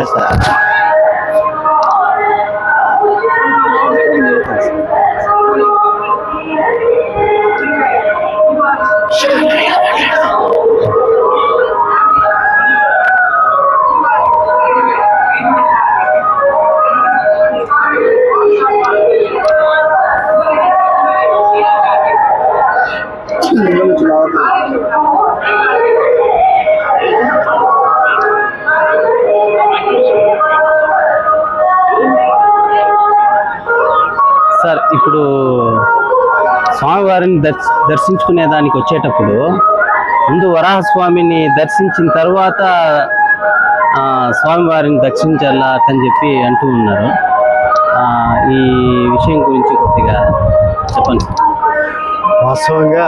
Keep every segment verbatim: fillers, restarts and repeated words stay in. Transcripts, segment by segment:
Sir ఇప్పుడు స్వామివారిని దర్శ దర్శించుకునే దానికి వచ్చేటప్పుడు ముందు వరాహస్వామిని దర్శించిన తర్వాత స్వామివారిని దర్శించాలా అని చెప్పి అంటూ ఉన్నారు. ఈ విషయం గురించి కొద్దిగా చెప్పండి. వాస్తవంగా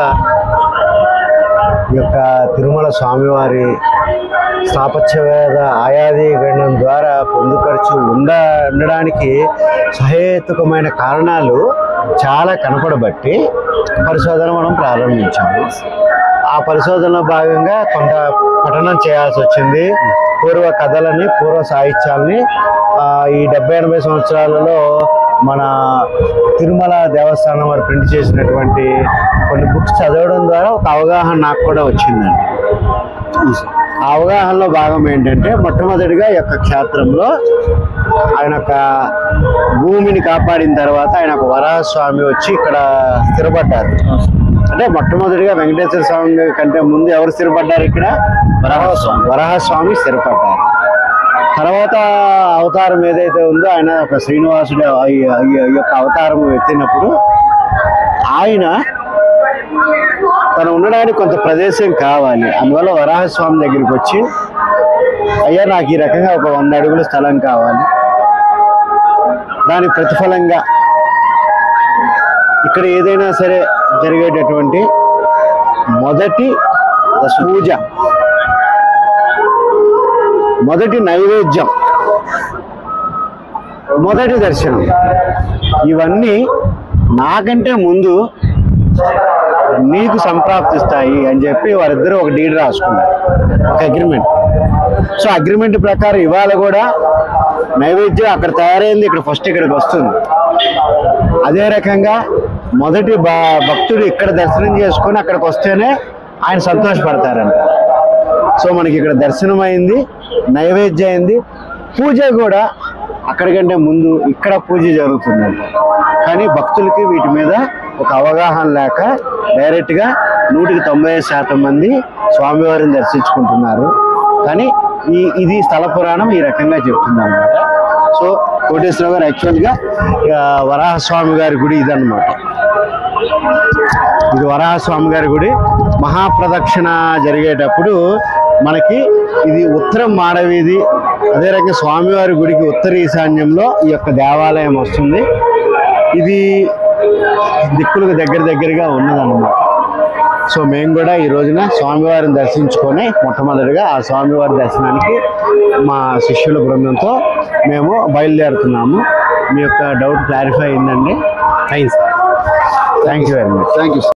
ఈ యొక్క తిరుమల స్వామివారి స్థాపత్యవేద ఆయాది గణం ద్వారా పొందుపరిచి ఉండ ఉండడానికి సహేతుకమైన కారణాలు చాలా కనపడబట్టి పరిశోధన మనం ప్రారంభించాము. ఆ పరిశోధనలో భాగంగా కొంత పఠనం చేయాల్సి వచ్చింది. పూర్వ కథలని, పూర్వ సాహిత్యాలని ఈ డెబ్బై ఎనభై సంవత్సరాలలో మన తిరుమల దేవస్థానం వారు ప్రింట్ చేసినటువంటి కొన్ని బుక్స్ చదవడం ద్వారా ఒక అవగాహన నాకు కూడా వచ్చిందండి. ఆ అవగాహనలో భాగం ఏంటంటే, మొట్టమొదటిగా ఈ యొక్క క్షేత్రంలో ఆయన యొక్క భూమిని కాపాడిన తర్వాత ఆయన ఒక వరాహస్వామి వచ్చి ఇక్కడ స్థిరపడ్డారు. అంటే మొట్టమొదటిగా వెంకటేశ్వర స్వామి కంటే ముందు ఎవరు స్థిరపడ్డారు? ఇక్కడ వరాహస్వామి వరాహస్వామి స్థిరపడ్డారు. తర్వాత అవతారం ఏదైతే ఉందో ఆయన ఒక శ్రీనివాసుడు ఈ యొక్క అవతారం ఎత్తినప్పుడు ఆయన తను ఉండడానికి కొంత ప్రదేశం కావాలి. అందువల్ల వరాహస్వామి దగ్గరికి వచ్చి, అయ్యా నాకు ఈ రకంగా ఒక వంద అడుగుల స్థలం కావాలి, దాని ప్రతిఫలంగా ఇక్కడ ఏదైనా సరే జరిగేటటువంటి మొదటి పూజ, మొదటి నైవేద్యం, మొదటి దర్శనం, ఇవన్నీ నాకంటే ముందు నీకు సంప్రాప్తిస్తాయి అని చెప్పి వారిద్దరూ ఒక డీడ్ రాసుకున్నారు, ఒక అగ్రిమెంట్. సో అగ్రిమెంట్ ప్రకారం ఇవాళ కూడా నైవేద్యం అక్కడ తయారైంది, ఇక్కడ ఫస్ట్ ఇక్కడికి వస్తుంది. అదే రకంగా మొదటి భక్తుడు ఇక్కడ దర్శనం చేసుకొని అక్కడికి వస్తేనే ఆయన సంతోషపడతారంట. సో మనకి ఇక్కడ దర్శనం అయింది, నైవేద్యం అయింది, పూజ కూడా అక్కడికంటే ముందు ఇక్కడ పూజ జరుగుతుందంట. కానీ భక్తులకి వీటి మీద ఒక అవగాహన లేక డైరెక్ట్గా నూటికి తొంభై శాతం మంది స్వామివారిని దర్శించుకుంటున్నారు. కానీ ఈ ఇది స్థల పురాణం ఈ రకంగా చెప్తుంది అన్నమాట. సో కోటేశ్వర గారు యాక్చువల్గా వరాహస్వామి గారి గుడి ఇదన్నమాట. ఇది వరాహస్వామి గారి గుడి. మహాప్రదక్షిణ జరిగేటప్పుడు మనకి ఇది ఉత్తరం మాడవీధి, అదే రకంగా స్వామివారి గుడికి ఉత్తర ఈశాన్యంలో ఈ యొక్క దేవాలయం వస్తుంది. ఇది దిక్కులకు దగ్గర దగ్గరగా ఉన్నదన్నమాట. సో మేము కూడా ఈ రోజున స్వామివారిని దర్శించుకొని మొట్టమొదటిగా ఆ స్వామివారి దర్శనానికి మా శిష్యుల బృందంతో మేము బయలుదేరుతున్నాము. మీ యొక్క డౌట్ క్లారిఫై అయిందండి. Thanks thank you very much. Thank you.